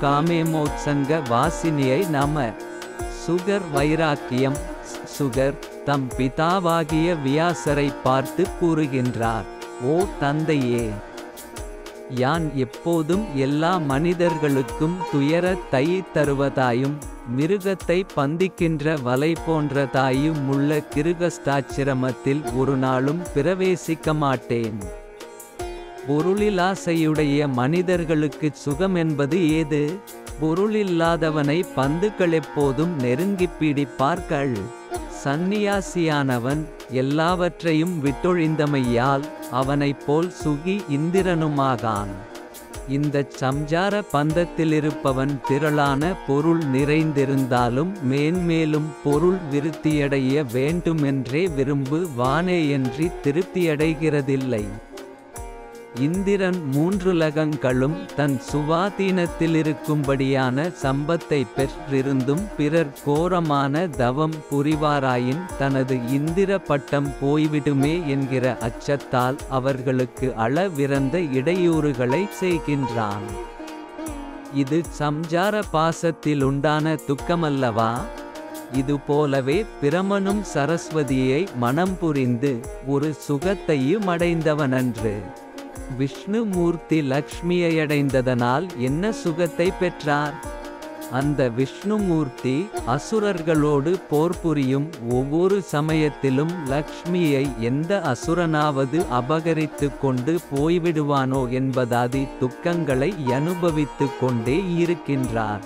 காமேமோத்சங்க வாசினியை நம. சுகர் வைராக்கியம். சுகர் தம் பிதாவாகிய வியாசரை பார்த்து கூறுகின்றார், ஓ தந்தையே, யான் எப்போதும் எல்லா மனிதர்களுக்கும் துயரத்தை தருவதாயும் மிருகத்தை பந்திக்கின்ற வலை போன்றதாயும் உள்ள கிருகஸ்தாச்சிரமத்தில் ஒரு நாளும் பிரவேசிக்க மாட்டேன். பொருளிலாசையுடைய மனிதர்களுக்கு சுகம் என்பது ஏது? பொருளில்லாதவனை பந்துக்கள் எப்போதும் நெருங்கிப் பிடிப்பார்கள். சந்நியாசியானவன் எல்லாவற்றையும் விட்டொழிந்தமையால் அவனைப் போல் சுகி இந்திரனுமாகான். இந்தச் சம்சார பந்தத்திலிருப்பவன் திரளான பொருள் நிறைந்திருந்தாலும் மேன்மேலும் பொருள் விருத்தியடைய வேண்டுமென்றே விரும்புவானேயன்றி திருப்தியடைகிறதில்லை. இந்திரன் மூன்றுலகங்களும் தன் சுவாதீனத்திலிருக்கும்படியான சம்பத்தை பெற்றிருந்தும் பிறர் கோரமான தவம் புரிவாராயின் தனது இந்திர பட்டம் போய்விடுமே என்கிற அச்சத்தால் அவர்களுக்கு அளவிறந்த இடையூறுகளை செய்கின்றான். இது சம்சார பாசத்திலுண்டான துக்கமல்லவா? இதுபோலவே பிரமனும் சரஸ்வதியை மனம் புரிந்து ஒரு சுகத்தையும் அடைந்தவனன்று. விஷ்ணு மூர்த்தி லக்ஷ்மியை அடைந்ததனால் என்ன சுகத்தை பெற்றார்? அந்த விஷ்ணுமூர்த்தி அசுரர்களோடு போர் புரியும் ஒவ்வொரு சமயத்திலும் லக்ஷ்மியை எந்த அசுரனாவது அபகரித்து கொண்டு போய்விடுவானோ என்பதாதி துக்கங்களை அனுபவித்து கொண்டே இருக்கின்றார்.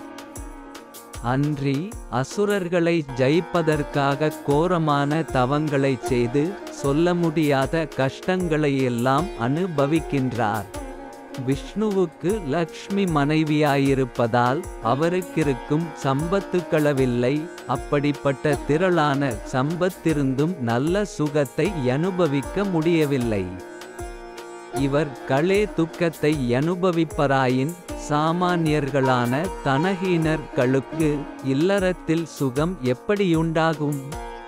அன்றி அசுரர்களை ஜெயிப்பதற்காக கோரமான தவங்களை செய்து சொல்ல முடியாத கஷ்டங்களையெல்லாம் அனுபவிக்கின்றார். விஷ்ணுவுக்கு லக்ஷ்மி மனைவியாயிருப்பதால் அவருக்கிருக்கும் சம்பத்துக்களவில்லை. அப்படிப்பட்ட திரளான சம்பத்திருந்தும் நல்ல சுகத்தை அனுபவிக்க முடியவில்லை. இவர் களே துக்கத்தை அனுபவிப்பராயின் சாமானியர்களான தனஹீனர்களுக்கு இல்லறத்தில் சுகம் எப்படியுண்டாகும்?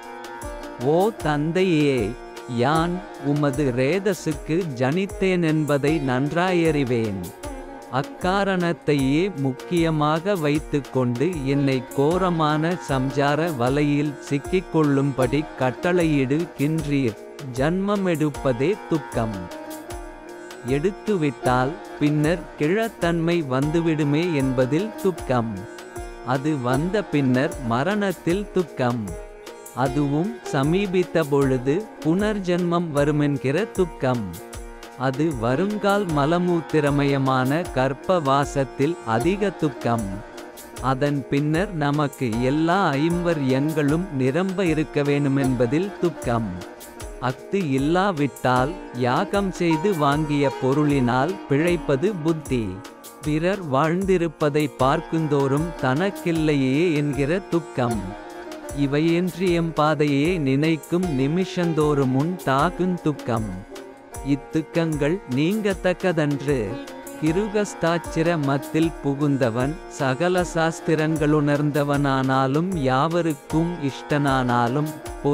ஓ தந்தையே, யான் உமது ரேதசுக்கு ஜனித்தேன் என்பதை நன்றாயறிவேன். அக்காரணத்தையே முக்கியமாக வைத்து கொண்டு என்னை கோரமான சம்சார வலையில் சிக்கிக்கொள்ளும்படி கட்டளையிடுகின்றீர். ஜன்மமெடுப்பதே துக்கம். எடுத்துவிட்டால் பின்னர் கிழத்தன்மை வந்துவிடுமே என்பதில் துக்கம். அது வந்த பின்னர் மரணத்தில் துக்கம். அதுவும் சமீபித்த பொழுது புனர்ஜன்மம் வருமென்கிற துக்கம். அது வருங்கால் மலமூத்திரமயமான கர்ப்பவாசத்தில் அதிக துக்கம். அதன் பின்னர் நமக்கு எல்லா ஐம்பர்யங்களும் நிரம்ப இருக்க வேணுமென்பதில் துக்கம். அஃது இல்லாவிட்டால் யாகம் செய்து வாங்கிய பொருளினால் பிழைப்பது புத்தி. பிறர் வாழ்ந்திருப்பதை பார்க்குந்தோறும் தனக்கில்லையே என்கிற துக்கம். இவையென்றியம் பாதையே நினைக்கும் நிமிஷந்தோறும் தாக்கும் துக்கம். இத்துக்கங்கள் நீங்கத்தக்கதன்று. கிருகஸ்தாச்சிர மத்தில் புகுந்தவன் சகல சாஸ்திரங்களுணர்ந்தவனானாலும் யாவருக்கும் இஷ்டனானாலும்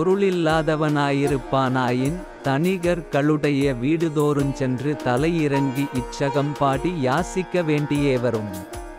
பொருளில்லாதவனாயிருப்பானாயின் தனிகர்களுடைய வீடுதோறும் சென்று தலையிறங்கி இச்சகம் பாடி யாசிக்க வேண்டியே வரும்.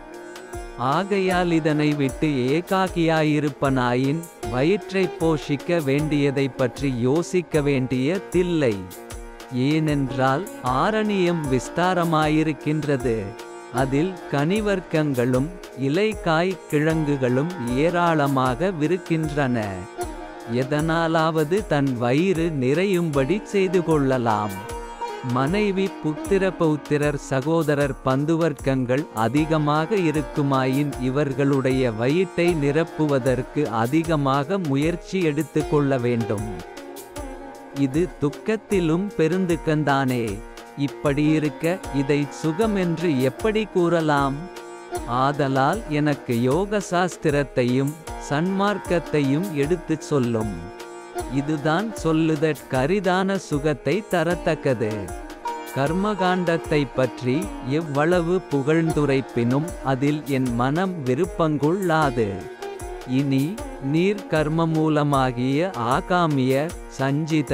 ஆகையால் இதனை விட்டு ஏகாகியாயிருப்பனாயின் வயிற்றைப் போஷிக்க வேண்டியதை பற்றி யோசிக்க வேண்டிய தில்லை. ஏனென்றால் ஆரணியம் விஸ்தாரமாயிருக்கின்றது. அதில் கனிவர்க்கங்களும் இலைக்காய் கிழங்குகளும் ஏராளமாக விருக்கின்றன. எதனாலாவது தன் வயிறு நிறையும்படி செய்து கொள்ளலாம். மனைவி புத்திர பௌத்திரர் சகோதரர் பந்துவர்க்கங்கள் அதிகமாக இருக்குமாயின் இவர்களுடைய வயிற்றை நிரப்புவதற்கு அதிகமாக முயற்சி எடுத்து கொள்ள வேண்டும். இது துக்கத்திலும் பெருந்துக்கந்தானே. இப்படியிருக்க இதை சுகம் என்று எப்படி கூறலாம்? ஆதலால் எனக்கு யோக சாஸ்திரத்தையும் சன்மார்க்கத்தையும் எடுத்துச் சொல்லும். இதுதான் சொல்லுதற்கரிதான சுகத்தை தரத்தக்கது. கர்மகாண்டத்தை பற்றி எவ்வளவு புகழ்ந்துரைப்பினும் அதில் என் மனம் விருப்பங்கொள்ளாது. இனி நீர் கர்மமூலமாகிய ஆகாமிய சஞ்சித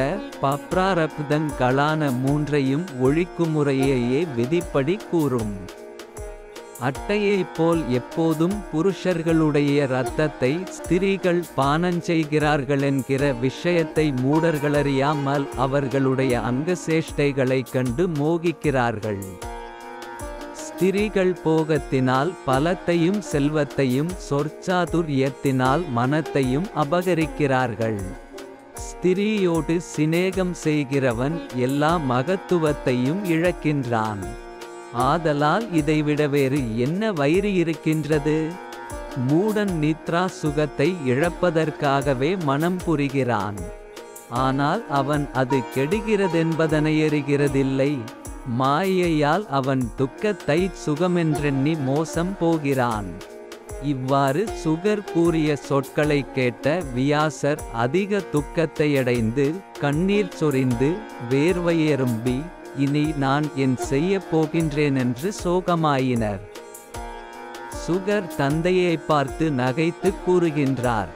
பப்ராரப்தங்களான மூன்றையும் ஒழிக்குமுறையையே விதிப்படி கூறும். அட்டையைப் போல் எப்போதும் புருஷர்களுடைய இரத்தத்தை ஸ்திரீகள் பானஞ்செய்கிறார்கள் என்கிற விஷயத்தை மூடர்களறியாமல் அவர்களுடைய அங்கசேஷ்டைகளைக் கண்டு மோகிக்கிறார்கள். ஸ்திரீகள் போகத்தினால் பலத்தையும் செல்வத்தையும் சொற்சாதுர்யத்தினால் மனத்தையும் அபகரிக்கிறார்கள். ஸ்திரீயோடு சிநேகம் செய்கிறவன் எல்லா மகத்துவத்தையும் இழக்கின்றான். ஆதலால் இதைவிட வேறு என்ன வயிறு இருக்கின்றது? மூடன் நித்ரா சுகத்தை இழப்பதற்காகவே மனம் புரிகிறான். ஆனால் அவன் அது கெடுகிறதென்பதனை எறிகிறதில்லை. மாயையால் அவன் துக்கத்தை சுகமென்றெண்ணி மோசம் போகிறான். இவ்வாறு சுகர் கூறிய சொற்களை கேட்ட வியாசர் அதிக துக்கத்தையடைந்து கண்ணீர் சொரிந்து வேர்வையெரும்பி இனி நான் என் செய்யப் போகின்றேனென்று சோகமாயினர். சுகர் தந்தையை பார்த்து நகைத்து கூறுகின்றார்,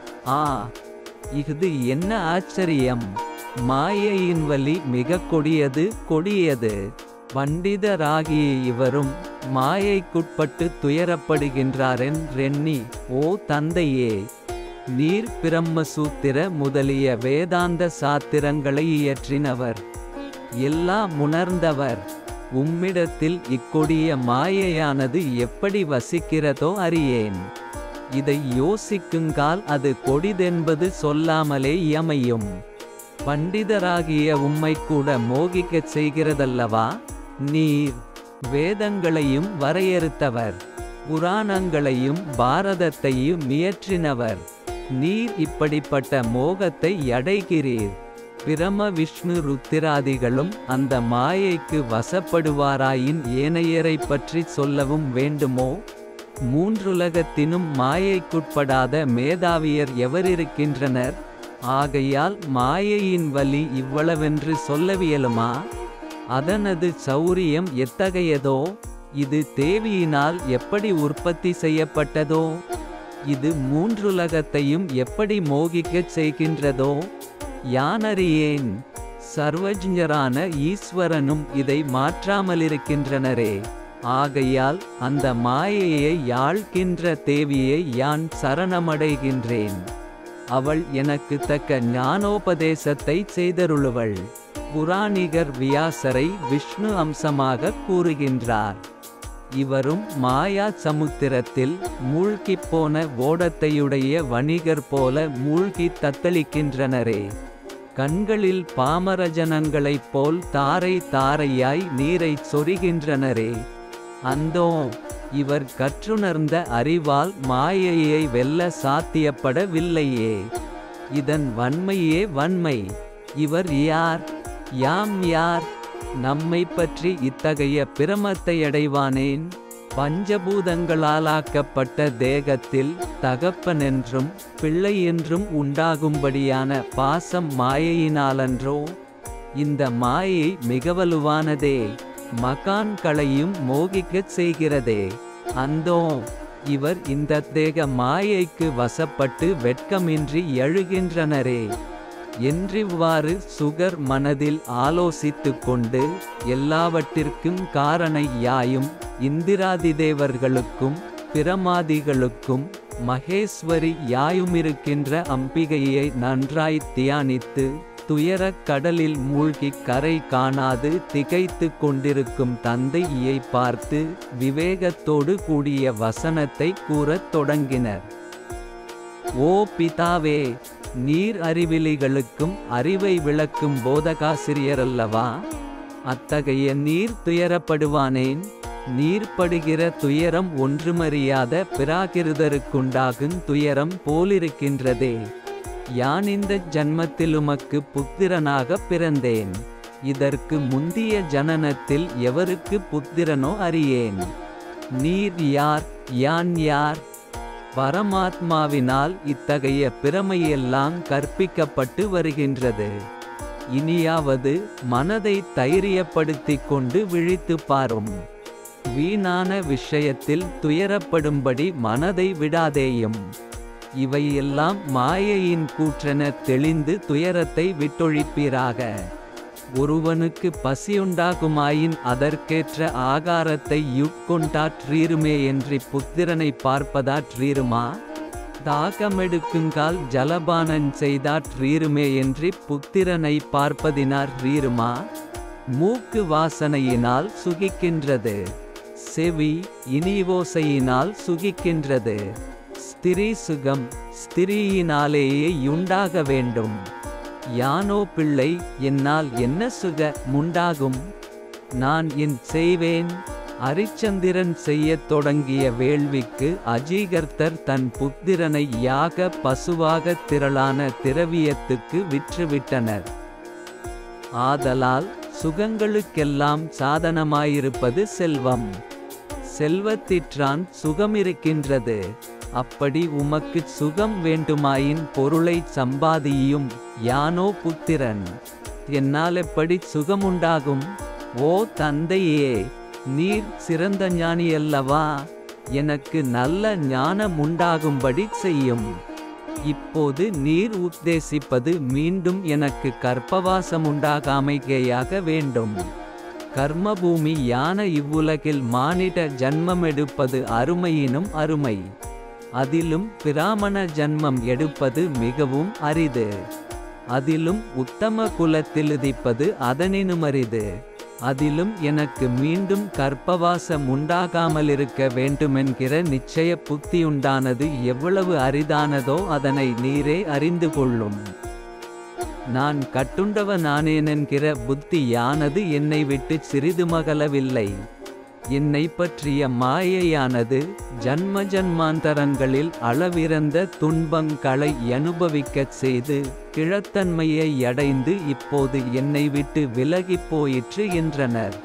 இது என்ன ஆச்சரியம்! மாயையின் வலி மிக கொடியது கொடியது. பண்டிதராகிய இவரும் மாயைக்குட்பட்டு துயரப்படுகின்றாரென்றெண்ணி, ஓ தந்தையே, நீர் பிரம்மசூத்திர முதலிய வேதாந்த சாத்திரங்களை இயற்றினவர், எல்லாம் உணர்ந்தவர். உம்மிடத்தில் இக்கொடிய மாயையானது எப்படி வசிக்கிறதோ அறியேன். இதை யோசிக்குங்கால் அது கொடிதென்பது சொல்லாமலே இயமையும். பண்டிதராகிய உம்மை கூட மோகிக்கச் செய்கிறதல்லவா? நீர் வேதங்களையும் வரையறுத்தவர், புராணங்களையும் பாரதத்தையும் இயற்றினவர். நீர் இப்படிப்பட்ட மோகத்தை அடைகிறீர். பிரம விஷ்ணு ருத்திராதிகளும் அந்த மாயைக்கு வசப்படுவாராயின் ஏனையரை பற்றி சொல்லவும் வேண்டுமோ? மூன்றுலகத்தினும் மாயைக்குட்படாத மேதாவியர் எவரிருக்கின்றனர்? ஆகையால் மாயையின் வலி இவ்வளவென்று சொல்லவியலுமா? அதனது சௌரியம் எத்தகையதோ? இது தேவியினால் எப்படி உற்பத்தி செய்யப்பட்டதோ? இது மூன்றுலகத்தையும் எப்படி மோகிக்கச் செய்கின்றதோ? யானறியேன். சர்வஜ்ஞரான ஈஸ்வரனும் இதை மாற்றாமலிருக்கின்றனரே. ஆகையால் அந்த மாயையை யாழ்கின்ற தேவியை யான் சரணமடைகின்றேன். அவள் எனக்கு தக்க ஞானோபதேசத்தை செய்தருளுவள். புராணிகர் வியாசரை விஷ்ணு அம்சமாக கூறுகின்றார். இவரும் மாயா சமுத்திரத்தில் மூழ்கிப்போன ஓடத்தையுடைய வணிகர் போல மூழ்கி தத்தளிக்கின்றனரே. கண்களில் பாமரஜனங்களைப் போல் தாரை தாரையாய் நீரைச் சொரிகின்றனரே. அந்தோ இவர் கற்றுணர்ந்த அறிவால் மாயையை வெல்ல சாத்தியப்படவில்லையே. இதன் வன்மையே வன்மை. இவர் யார்? யாம் யார்? நம்மை பற்றி இத்தகைய பிரமத்தையடைவானேன்? பஞ்சபூதங்களாலாக்கப்பட்ட தேகத்தில் தகப்பனென்றும் பிள்ளை என்றும் உண்டாகும்படியான பாசம் மாயையினாலன்றோ? இந்த மாயை மிக வலுவானதே. மகான்களையும் மோகிக்கச் செய்கிறதே. அந்தோ இவர் இந்த தேக மாயைக்கு வசப்பட்டு வெட்கமின்றி எழுகின்றனரே. என்றிவ்வாறு சுகர் மனதில் ஆலோசித்து கொண்டு, எல்லாவற்றிற்கும் காரணை யாயும் இந்திராதிதேவர்களுக்கும் பிரமாதிகளுக்கும் மகேஸ்வரி யாயுமிருக்கின்ற அம்பிகையை நன்றாய் தியானித்து துயரக் கடலில் மூழ்கி கரை காணாது திகைத்து கொண்டிருக்கும் தந்தையை பார்த்து விவேகத்தோடு கூடிய வசனத்தை கூறத் தொடங்கினர். ஓ பிதாவே, நீர் அறிவிலிகளுக்கும் அறிவை விளக்கும் போதகாசிரியரல்லவா? அத்தகைய நீர் துயரப்படுவானேன்? நீர்படுகிற துயரம் ஒன்றுமறியாத பிராகிருதருக்குண்டாகும் துயரம் போலிருக்கின்றதே. யான் இந்த ஜன்மத்திலுமக்கு புத்திரனாக பிறந்தேன். இதற்கு முந்திய ஜனனத்தில் எவருக்கு புத்திரனோ அறியேன். நீர் யார்? யான் யார்? பரமாத்மாவினால் இத்தகைய பிரமையெல்லாம் கற்பிக்கப்பட்டு வருகின்றது. இனியாவது மனதை தைரியப்படுத்திக் கொண்டு விழித்து பாரும். வீணான விஷயத்தில் துயரப்படும்படி மனதை விடாதேயும். இவையெல்லாம் மாயையின் கூற்றென தெளிந்து துயரத்தை விட்டொழிப்பீராக. ஒருவனுக்கு பசியுண்டாகுமாயின் அதற்கேற்ற ஆகாரத்தை யுட்கொண்டாற்றீருமே என்று புத்திரனை பார்ப்பதாற்றீருமா? தாகமெடுக்குங்கால் ஜலபானன் செய்தாற்றீருமே என்று புத்திரனை பார்ப்பதினாற்றீருமா? மூக்கு வாசனையினால் சுகிக்கின்றது, செவி இனிவோசையினால் சுகிக்கின்றது. ஸ்திரீ சுகம் ஸ்திரீயினாலேயே யுண்டாக வேண்டும். யானோ பிள்ளை, என்னால் என்ன சுக முண்டாகும்? நான் என் செய்வேன்? அரிச்சந்திரன் செய்யத் தொடங்கிய வேள்விக்கு அஜீகர்த்தர் தன் புத்திரனை யாக பசுவாக திரளான திரவியத்துக்கு விற்றுவிட்டனர். ஆதலால் சுகங்களுக்கெல்லாம் சாதனமாயிருப்பது செல்வம். செல்வத்திற்றான் சுகமிருக்கின்றது. அப்படி உமக்கு சுகம் வேண்டுமாயின் பொருளை சம்பாதியும். யானோ புத்திரன், என்னால் எப்படி சுகமுண்டாகும்? ஓ தந்தையே, நீர் சிறந்த ஞானியல்லவா? எனக்கு நல்ல ஞானமுண்டாகும்படி செய்யும். இப்போது நீர் உத்தேசிப்பது மீண்டும் எனக்கு கர்ப்பவாசமுண்டாகாமைகேயாக வேண்டும். கர்மபூமி யான இவ்வுலகில் மானிட ஜன்மமெடுப்பது அருமையினும் அருமை. அதிலும் பிராமண ஜன்மம் எடுப்பது மிகவும் அரிது. அதிலும் உத்தம குலத்திலுதிப்பது அதனினுமரிது. அதிலும் எனக்கு மீண்டும் கர்ப்பவாசம் உண்டாகாமலிருக்க வேண்டுமென்கிற நிச்சய புத்தியுண்டானது எவ்வளவு அரிதானதோ அதனை நீரே அறிந்து கொள்ளும். நான் கட்டுண்டவனானேனென்கிற புத்தியானது என்னை விட்டு சிறிது மகலவில்லை. என்னை பற்றிய மாயையானது ஜன்ம ஜன்மாந்தரங்களில் அளவிறந்த துன்பங்களை அனுபவிக்கச் செய்து கிழத்தன்மையை அடைந்து இப்போது என்னை விட்டு விலகிப் போயிற்று என்றனர்.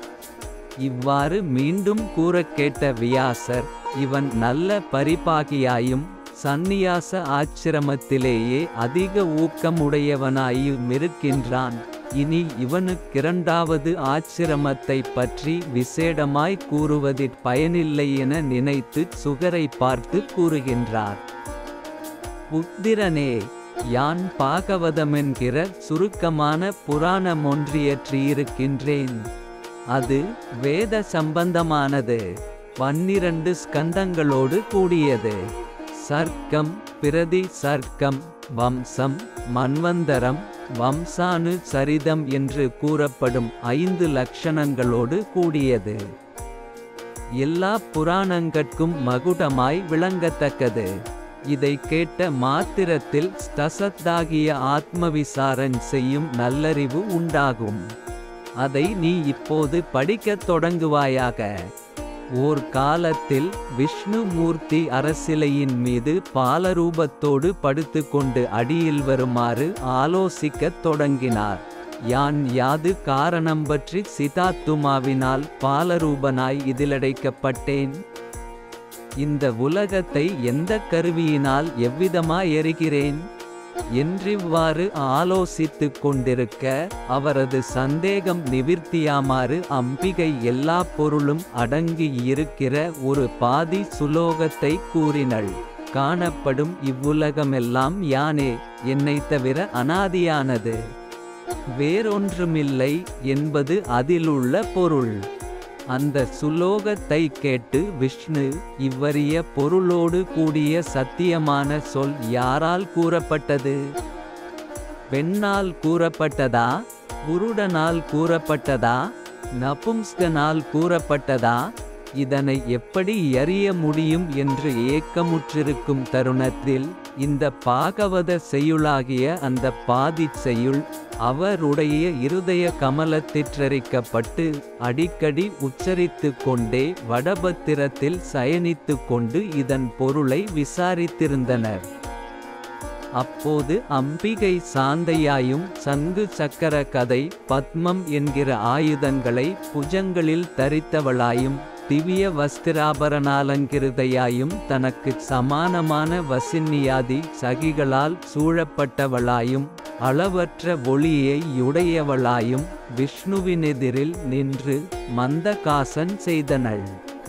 இவ்வாறு மீண்டும் கூறக் கேட்ட வியாசர், இவன் நல்ல பரிபாகியாயும் சந்நியாச ஆச்சிரமத்திலேயே அதிக ஊக்கமுடையவனாயுமிருக்கின்றான். இனி இவனுக்கிரண்டாவது ஆச்சிரமத்தை பற்றி விசேடமாய் கூறுவதிற் பயனில்லை என நினைத்து சுகரை பார்த்து கூறுகின்றார். புத்திரனே, யான் பாகவதமென்கிற சுருக்கமான புராணமொன்றியற்றியிருக்கின்றேன். அது வேத சம்பந்தமானது. 12 ஸ்கந்தங்களோடு கூடியது. சர்க்கம், பிரதி சர்க்கம், வம்சம், மன்வந்தரம், வம்சானு சரிதம் என்று கூறப்படும் 5 லட்சணங்களோடு கூடியது. எல்லா புராணங்கட்கும் மகுடமாய் விளங்கத்தக்கது. இதை கேட்ட மாத்திரத்தில் ஸ்தசத்தாகிய ஆத்மவிசாரன் செய்யும் நல்லறிவு உண்டாகும். அதை நீ இப்போது படிக்கத் தொடங்குவாயாக. ஓர் காலத்தில் விஷ்ணு மூர்த்தி அரசிலையின் மீது பாலரூபத்தோடு படுத்துக்கொண்டு அடியில் வருமாறு ஆலோசிக்கத் தொடங்கினார். யான் யாது காரணம் பற்றி சிதாத்துமாவினால் பாலரூபனாய் இதிலடைக்கப்பட்டேன்? இந்த உலகத்தை எந்த கருவியினால் எவ்விதமாய் எறிகிறேன் என்றிவ்வாறு ஆலோசித்துக் கொண்டிருக்க அவரது சந்தேகம் நிவிர்த்தியாமாறு அம்பிகை எல்லா பொருளும் அடங்கி இருக்கிற ஒரு பாதி சுலோகத்தை கூறினள். காணப்படும் இவ்வுலகமெல்லாம் யானே, என்னைத் தவிர அனாதியானது, வேறொன்றுமில்லை என்பது அதிலுள்ள பொருள். அந்த சுலோகத்தை கேட்டு விஷ்ணு, இவ்வரிய பொருளோடு கூடிய சத்தியமான சொல் யாரால் கூறப்பட்டது? பெண்ணால் கூறப்பட்டதா? குருடனால் கூறப்பட்டதா? நபும்ஸ்கனால் கூறப்பட்டதா? இதனை எப்படி அறிய முடியும் என்று ஏக்கமுற்றிருக்கும் தருணத்தில் இந்த பாகவத செய்யுளாகிய அந்த பாதிச் செய்யுள் அவருடைய இருதய கமலத்திற்றரிக்கப்பட்டு அடிக்கடி உச்சரித்து கொண்டே வடபத்திரத்தில் சயனித்து கொண்டு இதன் பொருளை விசாரித்திருந்தனர். அப்போது அம்பிகை சாந்தையாயும் சங்கு சக்கர கதை பத்மம் என்கிற ஆயுதங்களை புஜங்களில் தரித்தவளாயும் திவ்ய வஸ்திராபரணாலங்கிருதையாயும் தனக்கு சமானமான வசின்னியாதி சகிகளால் சூழப்பட்டவளாயும் அளவற்ற ஒளியை உடையவளாயும் விஷ்ணுவினெதிரில் நின்று மந்தகாசன் செய்தனள்.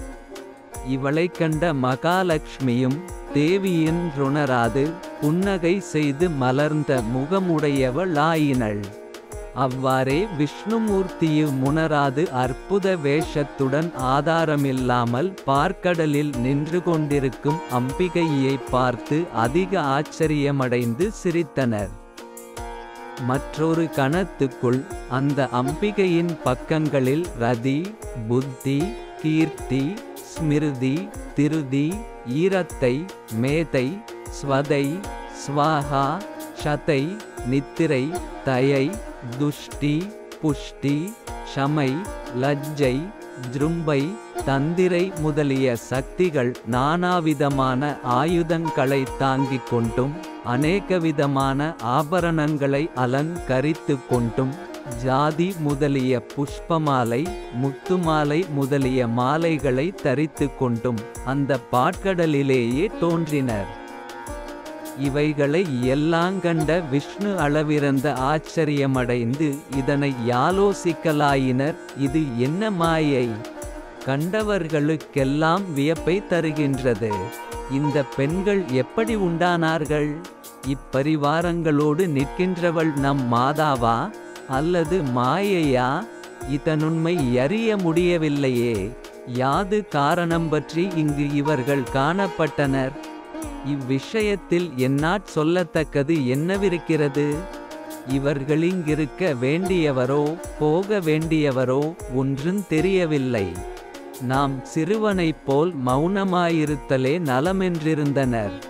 இவளை கண்ட மகாலட்சுமியும் தேவியின் ருணராது புன்னகை செய்து மலர்ந்த முகமுடையவளாயினள். அவ்வாறே விஷ்ணுமூர்த்தியு முனராது அற்புத வேஷத்துடன் ஆதாரமில்லாமல் பார்க்கடலில் நின்று கொண்டிருக்கும் அம்பிகையை பார்த்து அதிக ஆச்சரியமடைந்து சிரித்தனர். மற்றொரு கணத்துக்குள் அந்த அம்பிகையின் பக்கங்களில் ரதி, புத்தி, கீர்த்தி, ஸ்மிருதி, திருதி, ஈரத்தை, மேதை, ஸ்வதை, ஸ்வாஹா, ஷதை, நித்திரை, தயை, துஷ்டி, புஷ்டி, ஷமை, லஜ்ஜை, ஜ்ரும்பை, தந்திரை முதலிய சக்திகள் நானாவிதமான ஆயுதங்களை தாங்கிக் கொண்டும் அநேகவிதமான ஆபரணங்களை அலங்கரித்து கொண்டும் ஜாதி முதலிய புஷ்பமாலை, முத்துமாலை முதலிய மாலைகளை தரித்து கொண்டும் அந்த பாற்கடலிலேயே தோன்றினர். இவைகளை எல்லாங்கண்ட விஷ்ணு அளவிறந்த ஆச்சரியமடைந்து இதனை யாலோசிக்கலாயினர். இது என்ன மாயை? கண்டவர்களுக்கெல்லாம் வியப்பை தருகின்றது. இந்த பெண்கள் எப்படி உண்டானார்கள்? இப்பரிவாரங்களோடு நிற்கின்றவள் நம் மாதாவா அல்லது மாயையா? இதனுண்மை அறிய முடியவில்லையே. யாது காரணம் பற்றி இங்கு இவர்கள் காணப்பட்டனர்? இவ்விஷயத்தில் என்னாற் சொல்லத்தக்கது என்னவிருக்கிறது? இவர்களிங்கிருக்க வேண்டியவரோ போக வேண்டியவரோ ஒன்றும் தெரியவில்லை. நாம் சிறுவனைப் போல் மௌனமாயிருத்தலே நலமென்றிருந்தனர்.